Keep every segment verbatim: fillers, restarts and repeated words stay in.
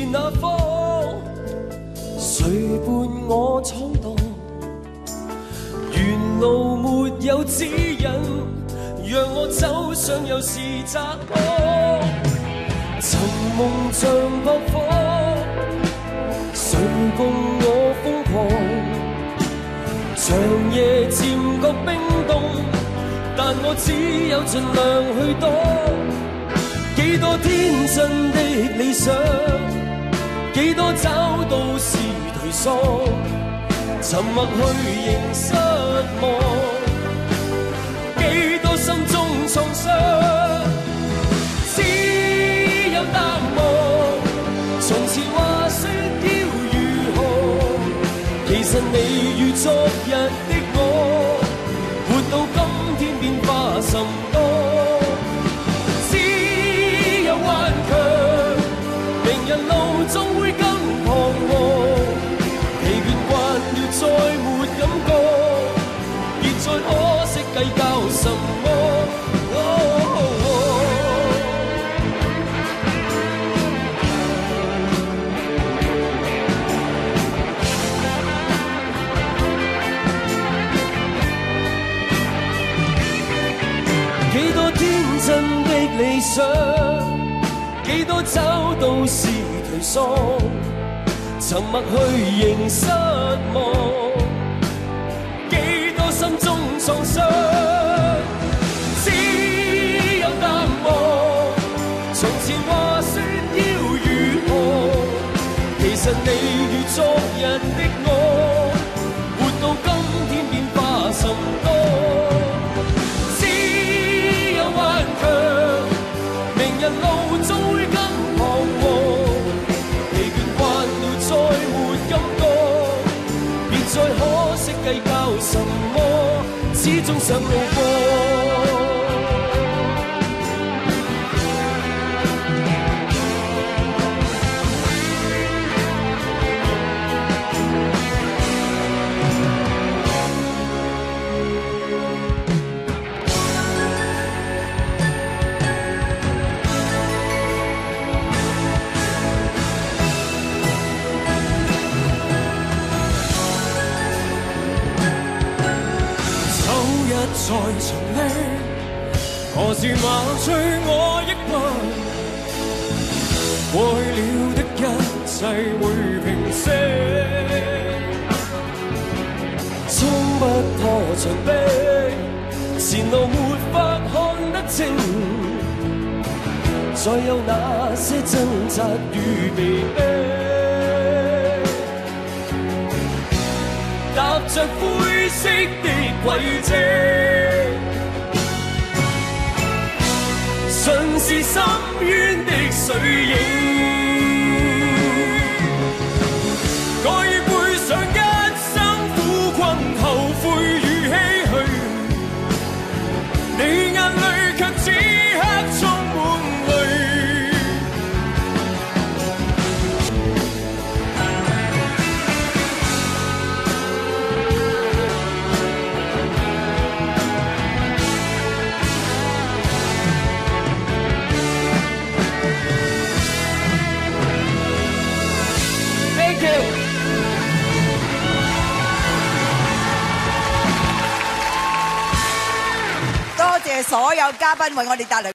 那方，谁伴我闯荡？沿路没有指引，让我走上又是窄坡。寻梦像撲火，誰共我瘋狂？長夜漸覺冰凍，但我只有盡量去躲。幾多天真的理想，幾多找到是頹喪，沉默去仍失望，幾多心中創傷，只有淡忘。從前話說要如何，其實你與昨日的我，活到今天變化甚多。只有頑強，明日路總會更彷徨。疲倦慣了再沒感覺，別再可惜計較什麼。哦哦哦幾多天真的理想，幾多找到是頹喪，沉默去仍失望，幾多心中創傷，只有淡忘。從前話說要如何，其實你與昨日的我，活到今天變化甚多。頑強，明日路總會更彷徨。疲倦慣了再沒感覺，別再可惜計較什麼，始終想路過。在重歷，何時麻醉我抑鬱？過去了的一切會平息，衝不破牆壁，前路沒法看得清，再有那些掙扎與被逼，踏着灰色的軌跡，盡是深淵的水影，我已背上一生苦困、後悔與唏噓，你眼淚卻此刻充滿淚。 多謝所有嘉賓為我哋帶來。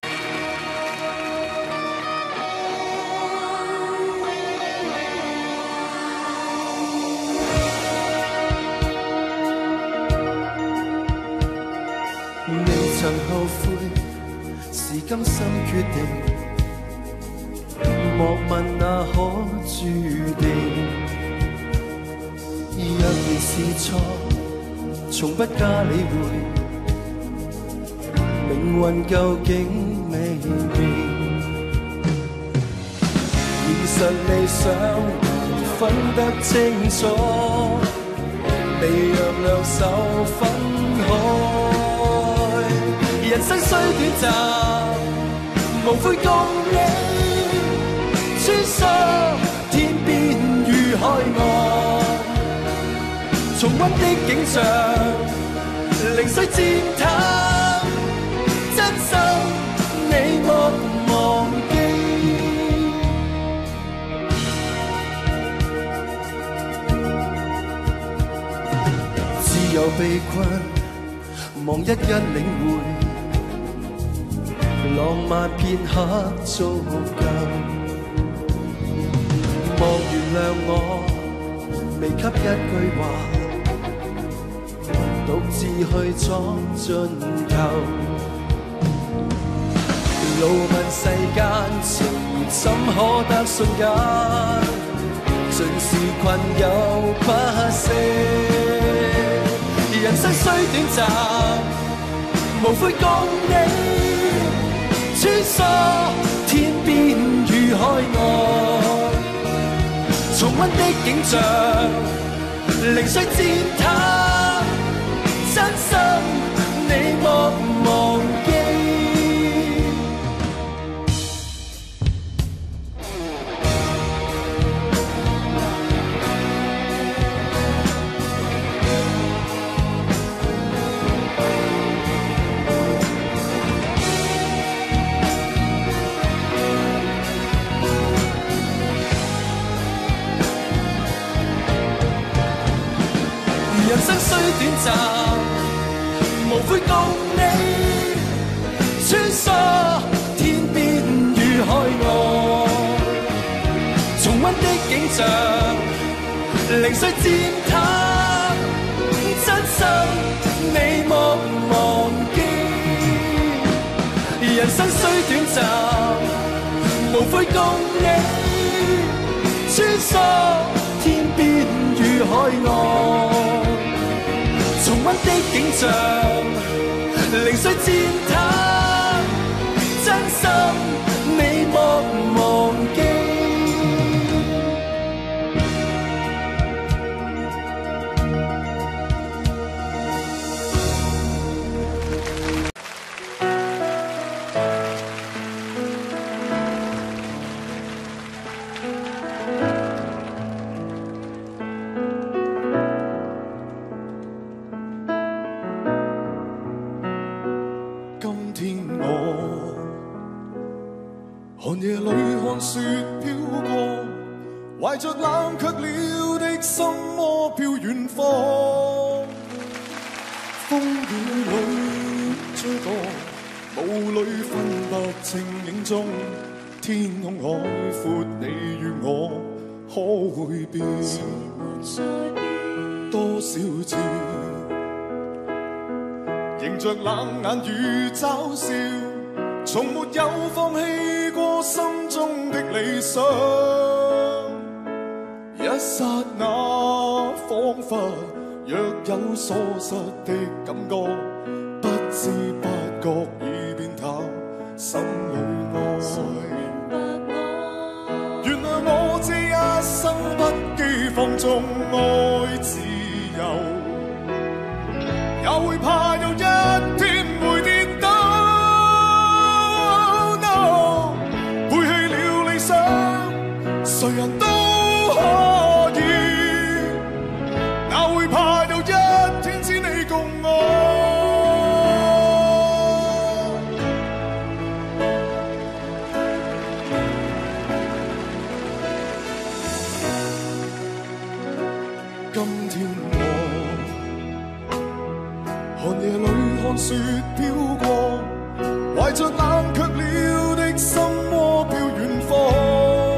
未曾後悔，是今生決定。莫問那可注定，若然是錯，從不加理會。命運究竟未變，現實理想難分得清楚，未讓兩手分開。人生雖短暫，無悔共你穿梭天邊與海岸，重溫的景象，零碎漸淡。真心你莫忘記， 又被困，望一一領會，浪漫片刻足夠。望原諒我，未給一句話，獨自去闖盡頭。路問世間情緣怎可得瞬間，盡是困有不捨。人生雖短暫，無悔共你穿梭天邊與海外，重溫的景象零碎踐踏，真心你莫忘記。人生雖短暫，無悔共你穿梭天邊與海外，重溫的景象零碎踐踏，真心你莫忘記。人生雖短暫，無悔共你穿梭天邊與海外，重溫的景象零碎踐踏，真心你莫忘記。寒夜裏看雪飄過，懷着冷卻了的心窩飄遠方。風雨裏追趕，霧裏分不清影蹤。天空海闊，你與我可會變？多少次迎着冷眼與嘲笑，從沒有放棄過心中的理想。一剎那彷彿若有所失的感覺，不知不覺已變淡心裏愛。原來我這一生不羈放縱愛自由，也會怕有一天會跌倒。誰人都可以，哪會怕有一天只你共我？今天我寒夜裏看雪飄過，懷着冷卻了的心窩飄遠方。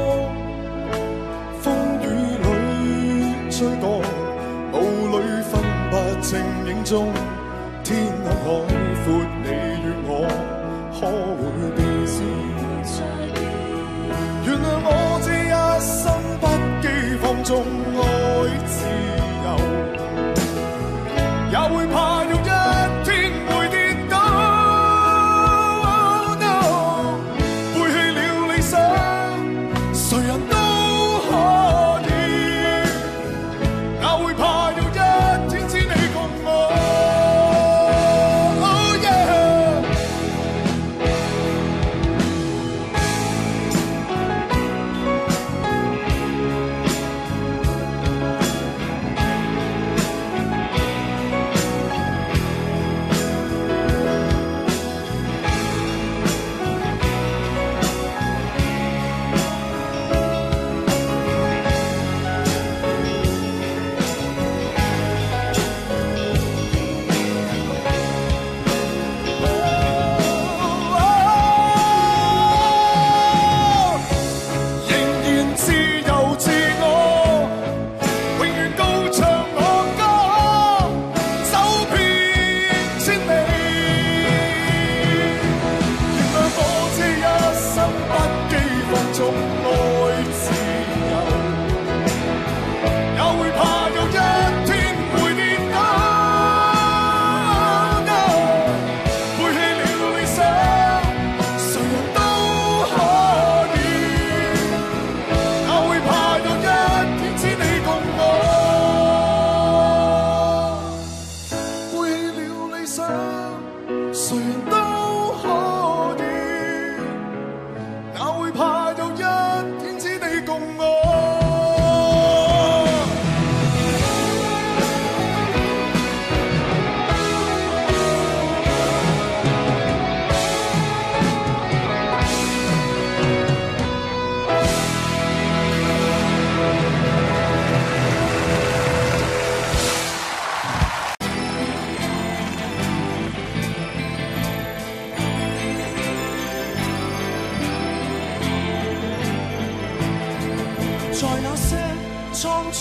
追趕，霧裏分不清影蹤。天空海闊，你與我可會變？原來我這一生不羈放縱愛自由，也會怕有一天會跌倒。Oh, no, 背棄了理想，誰人都可以。會怕有一天只你共我。Oh yeah。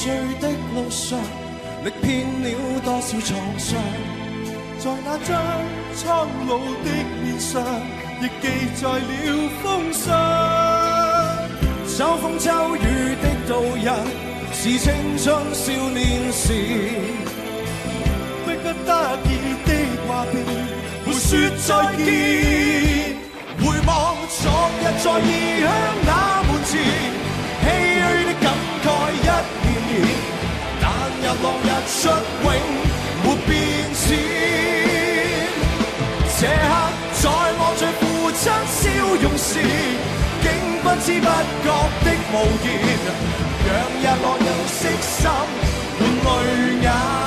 醉的路上，歷遍了多少創傷，在那張蒼老的面上，亦記載了風霜。秋風秋雨的度日，是青春少年時，迫不得已的話別，沒說再見。回望昨日在異鄉那門前，唏噓的感慨一年年，但日落日出永沒變遷。這刻在望着父親笑容時，竟不知不覺的無言，讓日落日色心滿淚眼。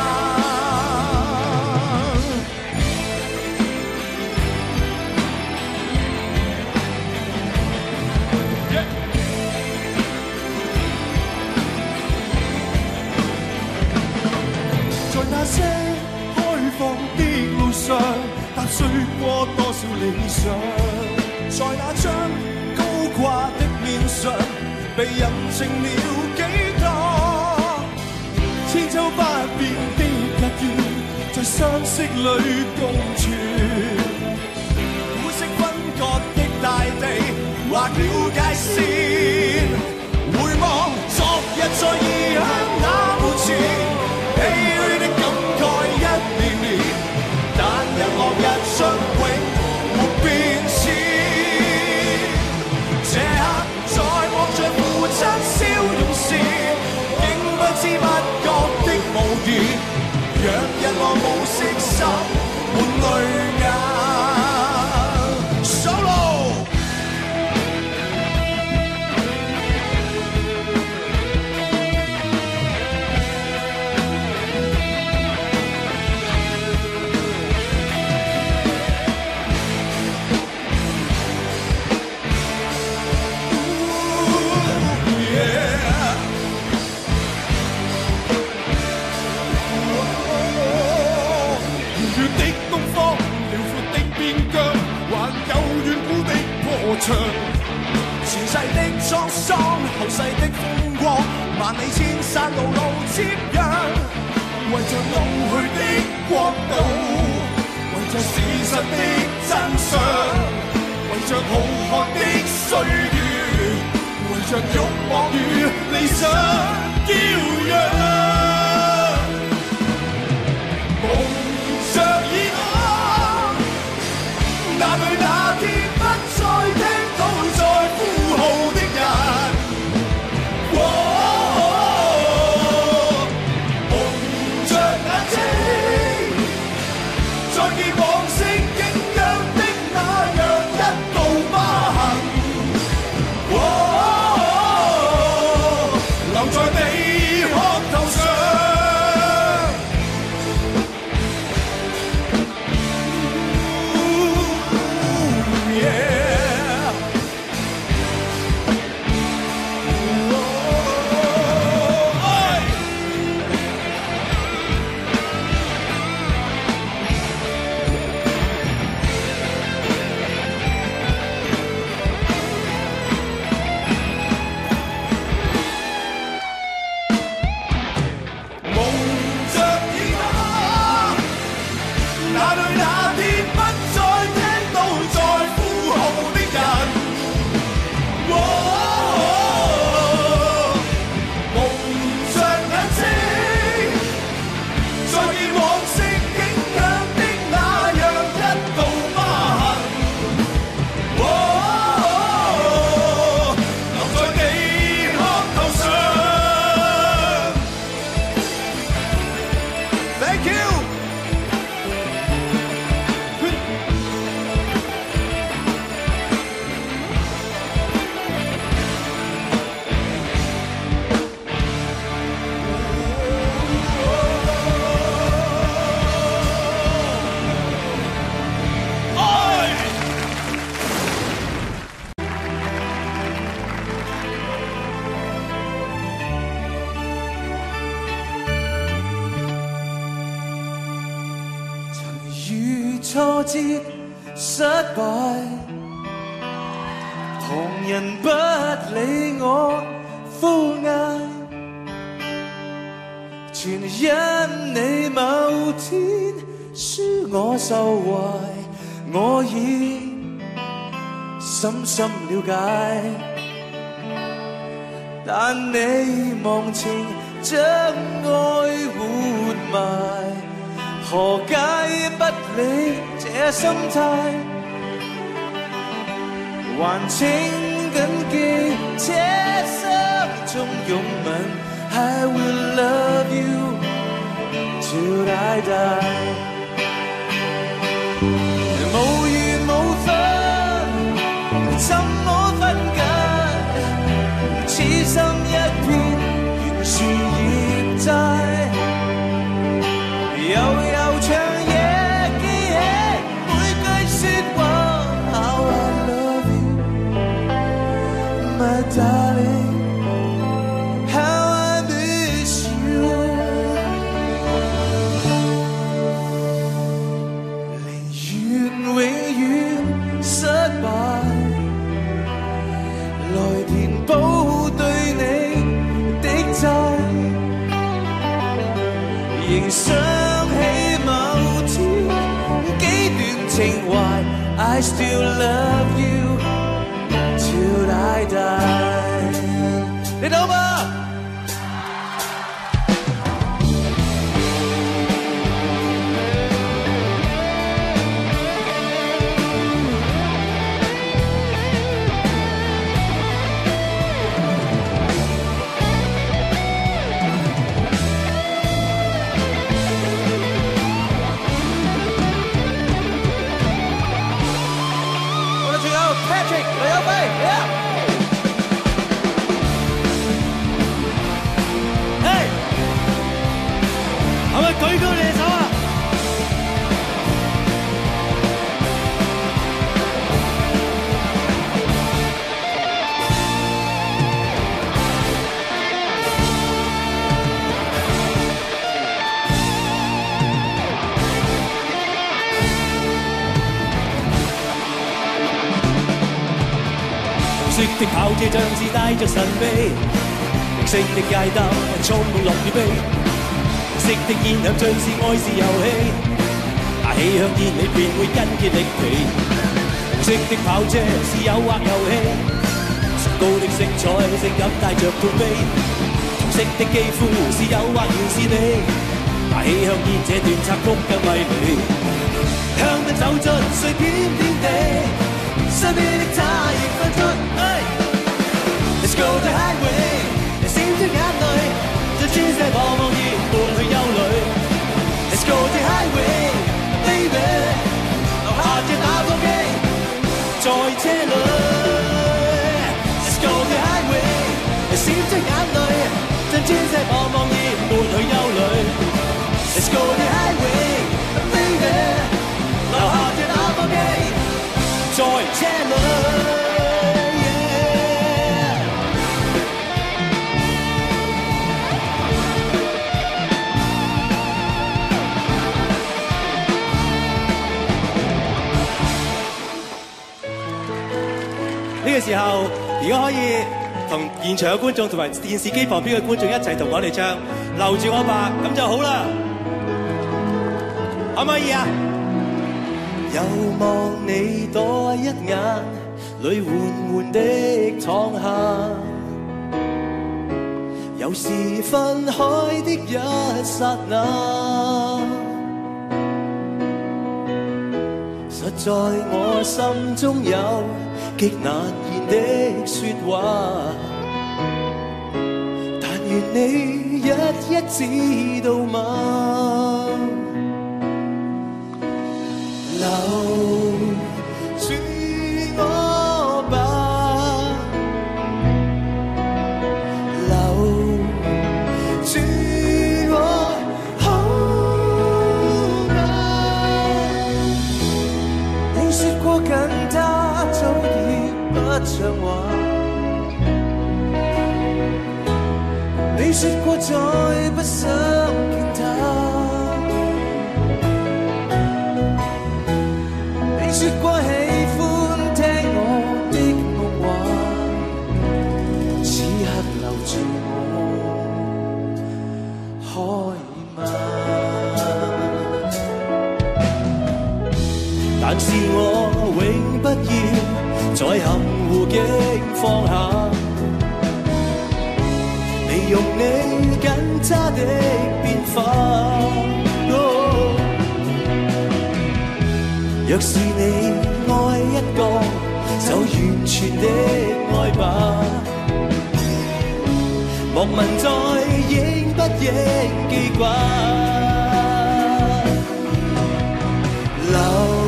那些開放的路上，踏碎過多少理想，在那張高掛的面上，被印證了幾多千秋不變的日月，在山色裏共存。古色分割的大地，劃了界線，回望昨日在異鄉那門前，唏噓的感慨一年年，但日落日出永沒變遷。這刻在望着父親笑容時，竟不知不覺的無言，讓日落暮色心滿淚眼。Solo。前世的滄桑，後世的風光，萬里千山路路接壤，為着老去的國度，為着事實的真相，為着浩瀚的歲月，為着慾望與理想驕陽。夢着以往，那裏那天不再聽到在呼號的人，哦哦、蒙着眼睛，再見往昔景仰的那樣一道疤痕，哦哦、留在你額頭上。挫折失敗，旁人不理我敷衍， 全因你某天輸我受懷，我已深深了解。但你忘情將愛活埋，何解不理這心態？還請緊記這心中擁吻。I will love you till I die。 無緣無分，怎麼分解？痴心一片，懸樹葉債。悠悠長夜記起每句說話。How I love you, my darling。仍想起某天幾段情懷 I still love you till I die。 你懂嗎？舉高你隻手啊！紅色的跑車像是帶着神秘，紅色的街燈充滿樂與悲。紅色的煙響像是愛是遊戲，拿起香煙你便會筋竭力疲。紅色的跑車是誘惑遊戲，崇高的色彩性感帶着痛悲。紅色的肌膚是誘惑原是你，拿起香煙這段插曲更迷離。香燈走進碎片天地，身邊的他亦分出。Let's go the highway， 你閃出眼淚，就專些茫茫然撥去憂慮。Let's go the highway， baby， 留下這打火機在車裏。Let's go the highway， 你閃出眼淚，就專些茫茫然撥去憂慮。Let's go the highway， baby， 留下這打火機在車裏。呢個時候，而家可以同現場嘅觀眾同埋電視機旁邊嘅觀眾一齊同我哋唱《留住我吧》，咁就好啦，可唔可以啊？又望你多一眼，淚緩緩的淌下，又是分開的一剎那，實在我心中有極難言的說話，但願你一一知道嗎？留住我吧，留住我好嗎？你說過跟他早已不像話，你說過再不想見他，你說過喜歡聽我的夢話，此刻留住我好問。但是我永不要再含糊境放下，利用你緊揸的變化。哦、若是你愛一個，就完全的愛吧。莫問再應不應記掛，留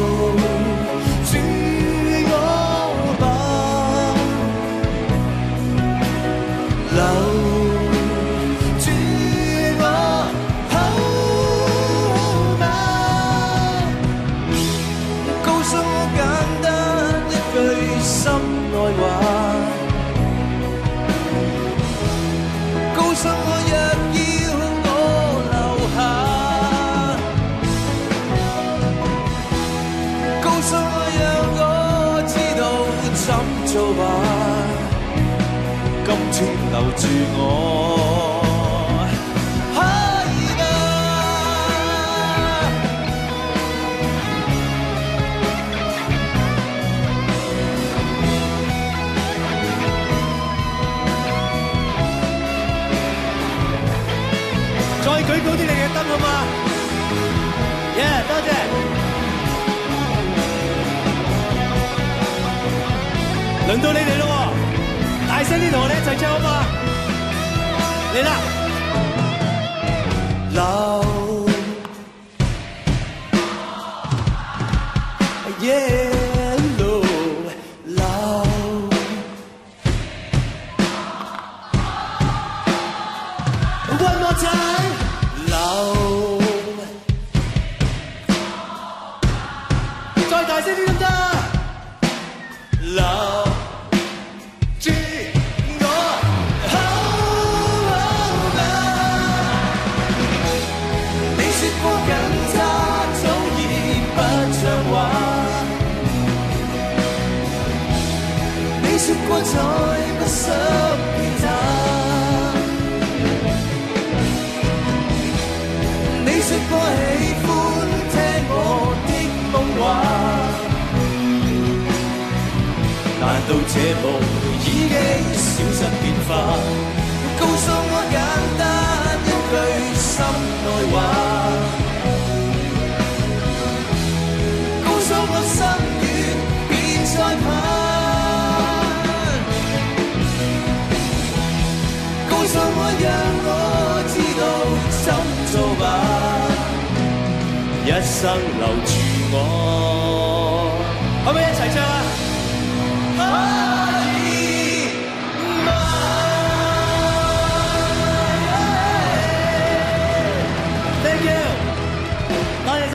做吧，今天留住我，可以嗎？再舉高啲你嘅燈好嗎？耶、yeah, 多謝。輪到你哋咯喎，大聲啲同我哋一齊唱好嘛？嚟啦！流，yellow 流，one more time 流，再大聲啲得唔得？流。說過再不想見他，你說過喜歡聽我的夢話，難道這夢已經消失變化？告訴我簡單一句心內話，告訴我心願別再怕。告訴我，讓我知道怎做吧，一生留住我，可唔可以一齊唱啊？